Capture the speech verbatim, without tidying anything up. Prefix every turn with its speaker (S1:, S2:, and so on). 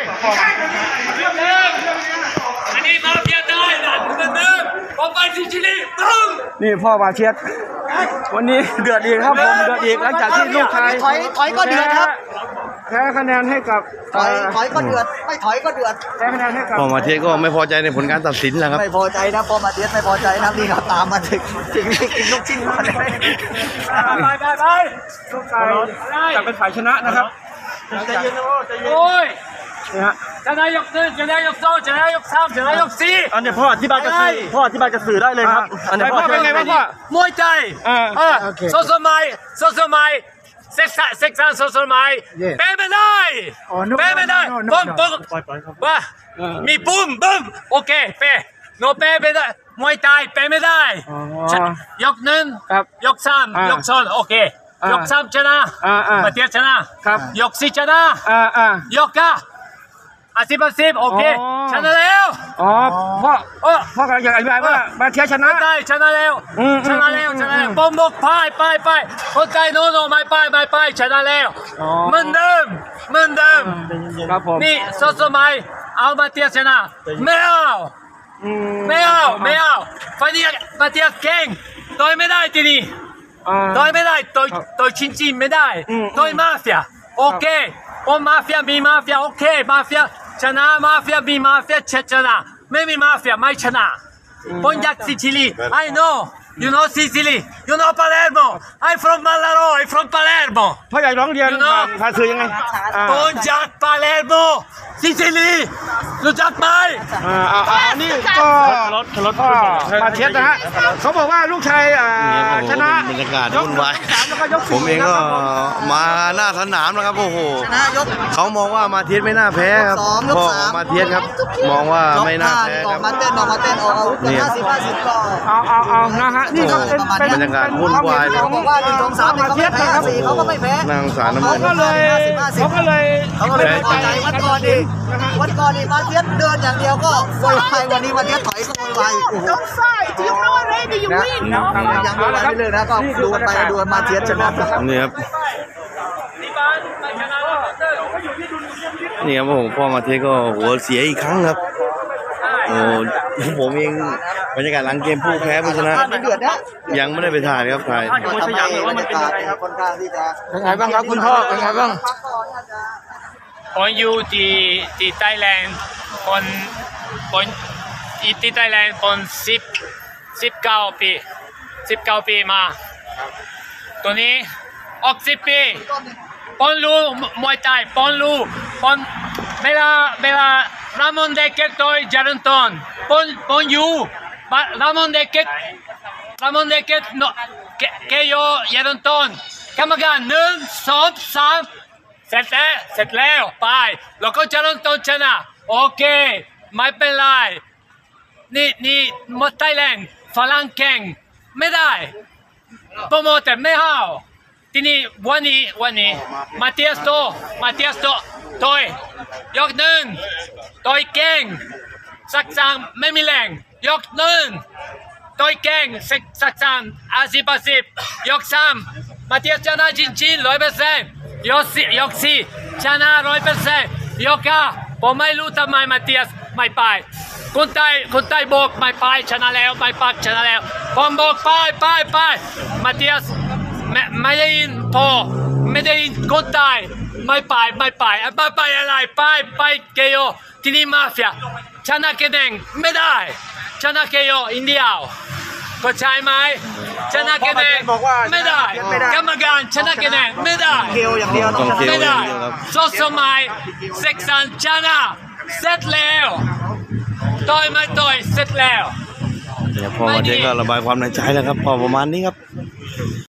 S1: อันนี้มาเพียได้นะเดิมพอไปซิชิลีตึ้ง
S2: นี่พ่อมาเชียดวันนี้เดือดอีกครับผมเดือดอีกหลังจากที่ลูกชาย
S3: ถอยถอยก็เดือดครับ
S2: แพ้คะแนนให้กับ
S3: ถอยถอยก็เดือดไม่ถอยก็เดือด
S2: แพ้คะแนนให้กับ
S4: พ่อมาเทียก็ไม่พอใจในผลการตัดสินแล้วครับ
S3: ไม่พอใจนะพ่อมาเทียไม่พอใจนะนี่ครับตามมาถึงถึงกินลูกชิ้นมาเลย
S1: ไปไปไป
S2: ลูกชายจะเป็นฝ่ายชนะนะครับ
S1: ใจเย็นนะพ่อใจเย็นโอ้ยนี่ฮะจะได้ยกหนึ่งจะได้ยกสองจะได้ยกสามจะได้ยกสี่
S2: อันนี้พ่ออธิบายกับสื่อพ่ออธิบายกับสื่อได้เลยครับอันนี้พ่อเป็นไงบ้างพ่อ
S1: มวยไทยเออโซโซไมโซโซไมเซ็กซ์เซ็กซ์โซโซไมเป๊ะไม่ได้เป๊ะไม่ได้ปุ๊บปุ๊บว่ามีปุ๊บปุ๊บโอเคเป๊ะโนเป๊ะไม่ได้มวยไทยเป๊ะไม่ได้ยกหนึ่งยกสามยกสองโอเคยกสามชนะมาเทียชนะครับยกสี่ชนะยกก้าอาสิบอาสิบโอเคชนะแล้ว
S2: อ๋อพ่อพ่อกำลังอยากอธิบายว่ามาเทียชนะ
S1: ได้ชนะแล้วชนะแล้วชนะแล้วปมบกไปไปไปคนไทยโน่นไม่ไปไม่ไปชนะแล้วเหมือนเดิมเหมือนเดิม
S2: ครับผม
S1: นี่โซโซไมเอามาเทียชนะไม่เอาไม่เอาไม่เอาฟันนี้มาเทียเก่งต่อยไม่ได้ทีนี้ต่อยไม่ได้ต่อยต่อยชินจินไม่ได้ต่อยมาเฟียโอเคโอมาเฟียมีมาเฟียโอเคมาเฟียชนะมาเฟียมีมาเฟียชนะไม่มีมาเฟียไม่ชนะปนยักซิซิลี I know you know Sicily you know Palermo I'm from Malaro I'm from Palermo
S2: พ่ออยากร้องเรียนภาษายังไง
S1: ปนยัก Palermo Sicily รู้จักไหม
S2: อันนี้ก็มาเทียดนะฮะเขาบอกว่าลูกชายชนะ
S4: บรรยากาศวุ่นวายผมเองก็มาหน้าสนามแล้วครับโอ้โหเขามองว่ามาเทียดไม่น่าแพ้ครับพ่อมาเทียดครับมองว่าไม่น่าแพ้ครับ
S3: มาเต้นมาเต้นออกอาวุธห้าสิบห้าสิบก็
S2: เอาเอาเอานะฮะนี่ก็
S4: เป็นบรรยากาศวุ่นวาย
S3: เขาบอกว่าหนึ่งสองสามเขาไม่แพ้สี่เขาก็ไม่แพ้
S4: นางสารน้ำมัน
S2: เขาก็เลยเขาก็เลย
S3: เขาก็เลยไม่พอใจวัดก่อนดิวัดก่อนดิมาเทียดเดินอย่างเดียวก็โวยวายวันนี้มาเทียดถอยก็โวยวายโอ้โหยังโวยวายไม่เลยนะก็ดูไปดูมาเทียดชนะ
S4: นี่ครับนี่ครับผมพ่อมาเทียก็หัวเสียอีกครั้งครับโอ้ผมเองบรรยากาศหลังเกมผู้แพ้ผู้ชนะยังไม่ได้ไปถ่ายครับถ่าย
S3: ทำให้บรรยากาศค่อนข้างที่จะ
S2: เป็นไงบ้างครับคุณพ่อเป็นไงบ้าง
S1: คนอยู่ที่ที่ไต้แลนด์คนคนที่ไต้แลนด์คนสิบสิบเก้าปีสิบเก้าปีมาตัวนี้ออกสิบปีปอนลูมวยไทยปอนลูปอนเวลาเวลารามอนเดเกตโดยจารันตันปอนปอนยูรามอนเดเกตรามอนเดเกตโนเกเกโยจารันตันกรรมการหนึ่งสองสามเสร็จแล้วเสร็จแล้วไปแล้วก็จารันตันชนะโอเคไม่เป็นไรนี่นี่มวยไทยแลนด์ฝรั่งแข่งไม่ได้โปรโมเตอร์ไม่เอาทีนี้วันนี้วันนี้มาเทียสโตมาเทียสโตถอยยกหนึ่งถอยเก่งสักสามไม่มีแรงยกหนึ่งถอยเก่งสักสามอาสิบอาสิบยกสามมาเทียสชนะจริงๆร้อยเปอร์เซ็นต์ยกสี่ยกสี่ชนะร้อยเปอร์เซ็นต์ยกห้าผมไม่รู้ทำไมมาเทียสไม่ไปคนไทยคนไทยบอกไม่ไปชนะแล้วไม่ปักชนะแล้วผมบอกไปไปไปมาเทียสไม่ไม่ได้ยินพอไม่ได้ยินคนไทยไม่ไปไม่ไปไม่ไปอะไรไปไปเกโยที่นี่มาเฟียชนะแข่งไม่ได้ชนะเกโยอินเดียก็ใช่ไหมชนะแข่งไม่ได้กรรมการชนะแข่งไม่ได้
S3: เกลอย่างเดียว
S1: ไม่ได้โซสมัยเซ็กซันชนะเสร็จแล้วต่อยไม่ต่อยเสร็จแล้ว
S4: เดี๋ยวพ่อมาเทียก็ระบายความในใจแล้วครับพอประมาณนี้ครับ